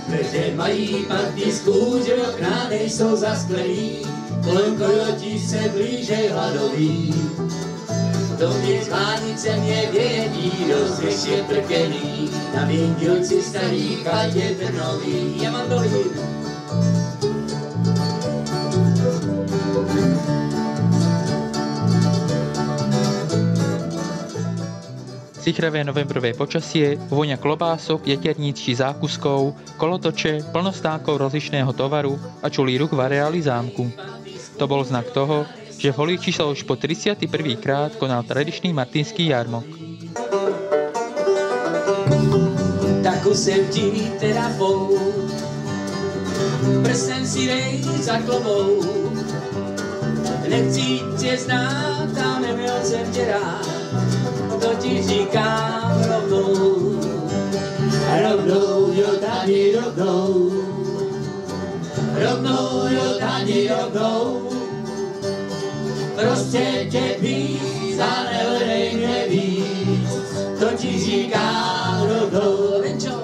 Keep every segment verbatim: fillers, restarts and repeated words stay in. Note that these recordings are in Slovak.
Pretože mají partísku, že okná nejsou zasklený, kolem kojoti se blíže hladoví. Dovnitř vánice mě vědí, rozvěš je prkený, na výdělci starý chatě trnový. Já mám dolí. Sichravé novembrové počasie, vôňa klobások, jaterníc či zákuskov, kolotoče, plno stánkov rozličného tovaru a čulý ruch v areáli zámku. To bol znak toho, že v Holíči sa už po tridsiaty prvý krát konal tradičný martinský jarmok. Taku jsem ti teda fou, prstem si dej za klobou, nechci tě znát a neměl jsem tě rád, to ti říkám rovnou, rovnou, jo, tady rovnou, rovnou, jo, tady rovnou, prostě tě víc a nehledej mě víc, to ti říkám rovnou, venčo.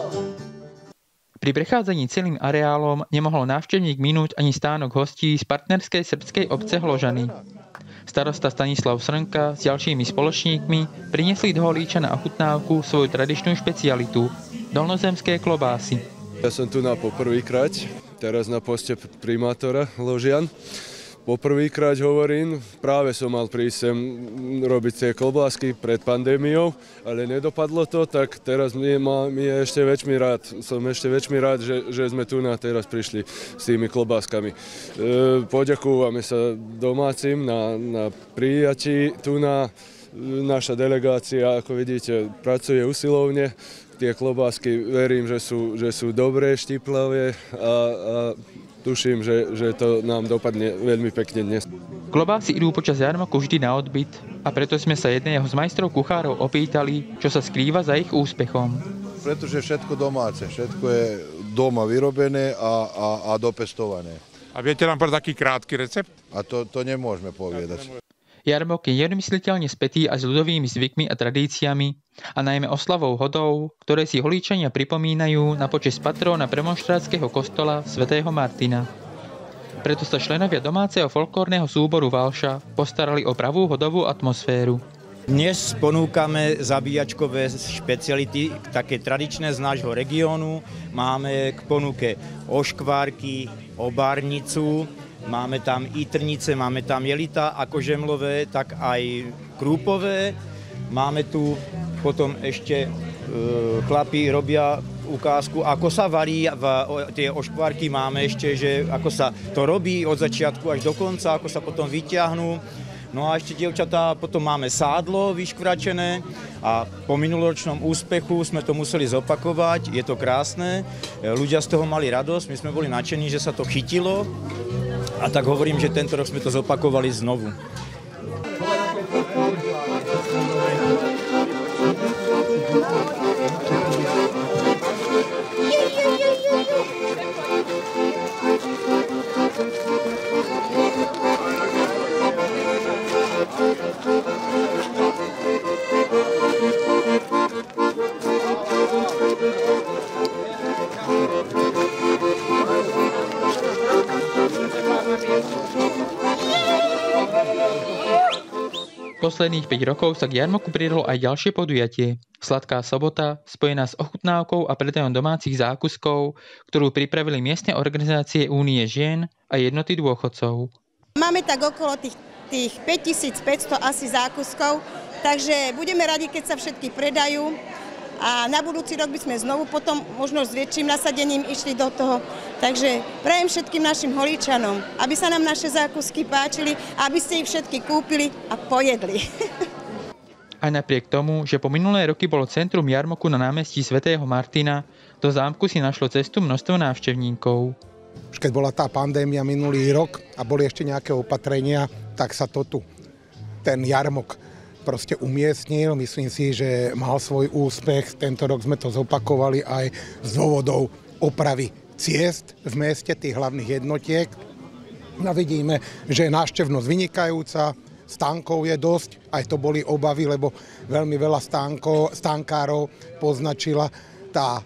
Pri prechádzaní celým areálom nemohol návštevník minúť ani stánok hostí z partnerskej srbskej obce Hložany. Starosta Stanislav Srnka s ďalšími spoločníkmi priniesli do Holíča na ochutnávku svoju tradičnú špecialitu – dolnozemské klobásy. Ja som tu na poprvýkrát, teraz na poste primátora Ložian. Poprvýkrát hovorím, práve som mal prísť sem robiť tie klobásky pred pandémiou, ale nedopadlo to, tak teraz mi je ešte väčšmi rád. Som ešte väčšmi rád, že, že sme tu na teraz prišli s tými klobáskami. E, poďakúvame sa domácim na, na prijatí. Tu na naša delegácia, ako vidíte, pracuje usilovne. Tie klobásky verím, že sú, že sú dobré, štiplavé a, a tuším, že, že to nám dopadne veľmi pekne dnes. Klobásy idú počas jarmoku vždy na odbyt a preto sme sa jedného z majstrov kuchárov opýtali, čo sa skrýva za ich úspechom. Pretože všetko domáce, všetko je doma vyrobené a, a, a dopestované. A viete nám povedať taký krátky recept? A to, to nemôžeme povedať. Jarmok je nemysliteľne spätý aj s ľudovými zvykmi a tradíciami a najmä oslavou hodov, ktoré si Holíčania pripomínajú na počesť patróna premonštrátskeho kostola svätého Martina. Preto sa členovia domáceho folklórneho súboru Valša postarali o pravú hodovú atmosféru. Dnes ponúkame zabíjačkové špeciality, také tradičné z nášho regiónu. Máme k ponuke oškvárky, obárnicu, máme tam itrnice, máme tam jelita ako žemlové, tak aj krúpové. Máme tu potom ešte e, chlapi robia ukázku, ako sa varí, v, o, tie oškvárky máme ešte, že ako sa to robí od začiatku až do konca, ako sa potom vyťahnú. No a ešte, dievčatá, potom máme sádlo vyškvračené a po minuloročnom úspechu sme to museli zopakovať, je to krásne, ľudia z toho mali radosť, my sme boli nadšení, že sa to chytilo a tak hovorím, že tento rok sme to zopakovali znovu. Posledných päť rokov sa k jarmoku pridalo aj ďalšie podujatie. Sladká sobota, spojená s ochutnávkou a predajom domácich zákuskov, ktorú pripravili miestne organizácie Únie žien a jednoty dôchodcov. Máme tak okolo tých, tých päťtisícpäťsto asi zákuskov, takže budeme radi, keď sa všetky predajú. A na budúci rok by sme znovu potom možno s väčším nasadením išli do toho. Takže prajem všetkým našim Holíčanom, aby sa nám naše zákusky páčili, aby ste ich všetky kúpili a pojedli. Aj napriek tomu, že po minulé roky bolo centrum jarmoku na námestí svätého Martina, do zámku si našlo cestu množstvo návštevníkov. Už keď bola tá pandémia minulý rok a boli ešte nejaké opatrenia, tak sa to tu, ten jarmok proste umiestnil. Myslím si, že mal svoj úspech. Tento rok sme to zopakovali aj z dôvodov opravy ciest v meste, tých hlavných jednotiek. No vidíme, že je návštevnosť vynikajúca, stánkov je dosť, aj to boli obavy, lebo veľmi veľa stánkov, stánkárov poznačila tá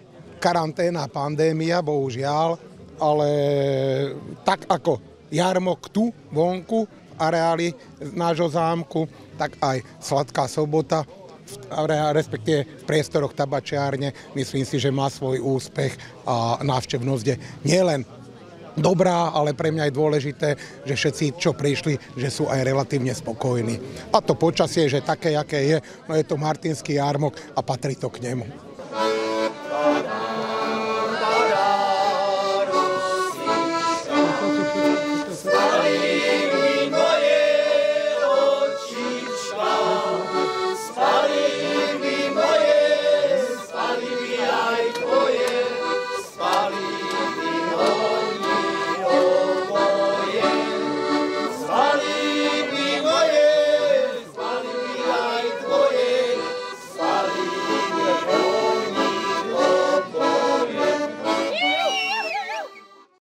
karanténa, pandémia, bohužiaľ, ale tak ako jarmok tu, vonku, v areáli nášho zámku, tak aj Sladká sobota, respektíve v priestoroch tabačiárne, myslím si, že má svoj úspech a návštevnosť je nielen dobrá, ale pre mňa je dôležité, že všetci, čo prišli, že sú aj relatívne spokojní. A to počasie, že také, aké je, no je to martinský jarmok a patrí to k nemu.